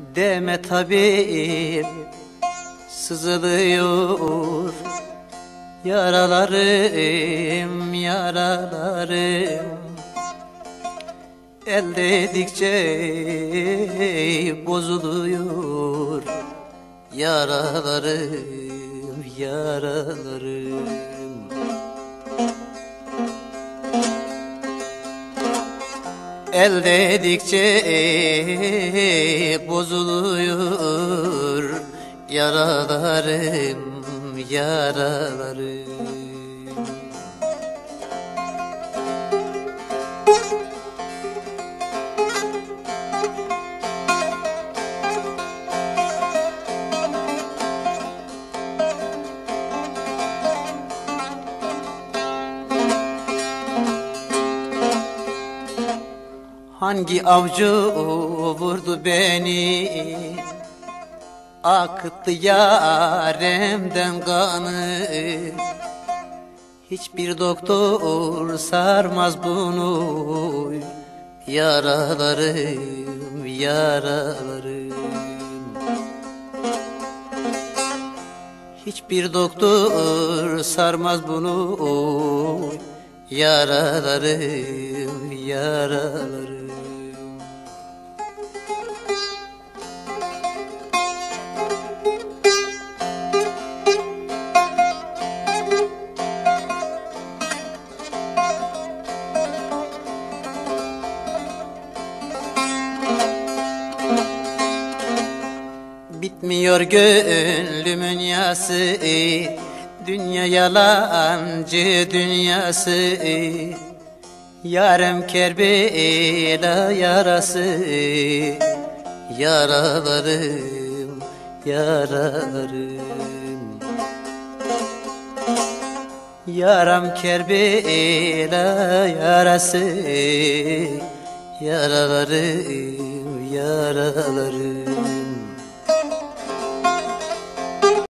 Deme tabip, sızılıyor yaralarım, yaralarım. El dedikçe bozuluyor yaralarım, yaralarım. El dedikçe bozuluyor yaralarım, yaralarım. Hangi avcı vurdu beni, akıttı yaremden kanı? Hiçbir doktor sarmaz bunu, yaralarım, yaralarım. Hiçbir doktor sarmaz bunu, yaralarım, yaralarım. Bitmiyor gönlümün yası, dünya yalancı dünyası. Yarem Kerbela yarası, yaralarım, yaralarım. Yaram Kerbela yarası, yaralarım, yaralarım.